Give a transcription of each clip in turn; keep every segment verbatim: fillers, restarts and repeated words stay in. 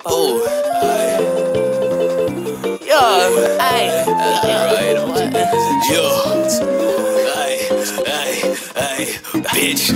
Oh, aye. Yo, aye. That's right. Yo, aye, aye, aye, bitch.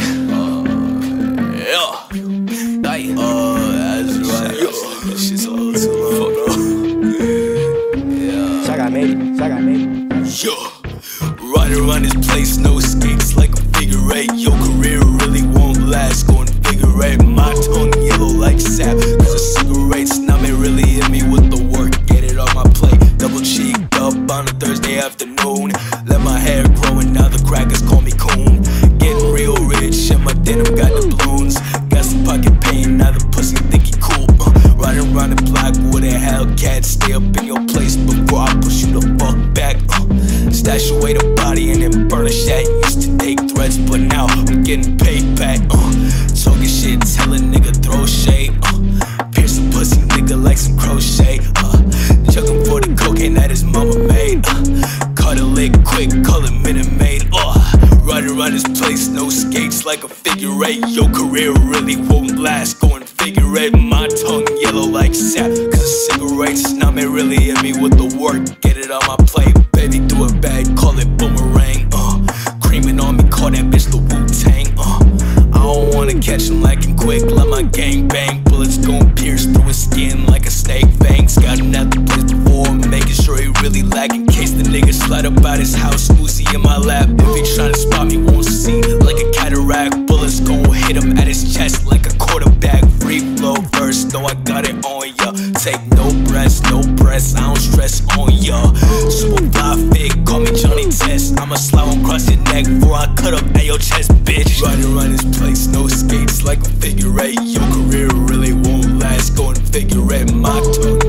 Yo, aye. Oh, that's right. Yo, this shit's all too long, bro. Yeah. ShyGuyMadeIt. ShyGuyMadeIt. Yo, riding around this place, no skates like a figure eight. Your career really won't last, going figure eight. My tongue yellow like sap, cause a cigarette's not me really hit me with the work. Get it on my plate, double cheeked up on a Thursday afternoon. Let my hair grow and now the crackers call me coon. Getting real rich and my denim got the balloons. Got some pocket pain, now the pussy think he cool. uh, Riding around the block with a Hellcat. Stay up in your place before I push you the fuck back. uh, Stash away the body and then burn a shat. Used to take threats but now I'm getting paid back. uh, Talking shit, tell a nigga throw shade. uh, Pierce a pussy nigga like some crochet. uh, Chucking for the cocaine that his mama made. uh, Cut a lick quick, call it Minute Maid. uh, Riding around this place, no skates like a figure eight. Your career really won't last, going figure eight. My tongue yellow like sap, cause cigarettes now may really hit me with the work. Get it on my plate, baby, do it bad, call it boomerang. uh, Creaming on me, call that bitch the Wu-Tang. uh, I don't wanna catch him like him quick, let my gang bang. Bullets gon' pierce through his skin like a snake fangs. Got him at the place before, making sure he really lag. In case the nigga slide up out his house, Uzi in my lap. If he tryna spot me, won't see like a cataract. Bullets gon' hit him at his chest like a quarterback. Free flow verse, though I got it on ya. Take no breaths, no press, I don't stress on ya. Super fly fig, call me Johnny Test. I'ma slide on across your neck before I cut up at your chest, bitch. Riding around this place, no skates like a figure eight. Your career really won't last, going figure eight. My tongue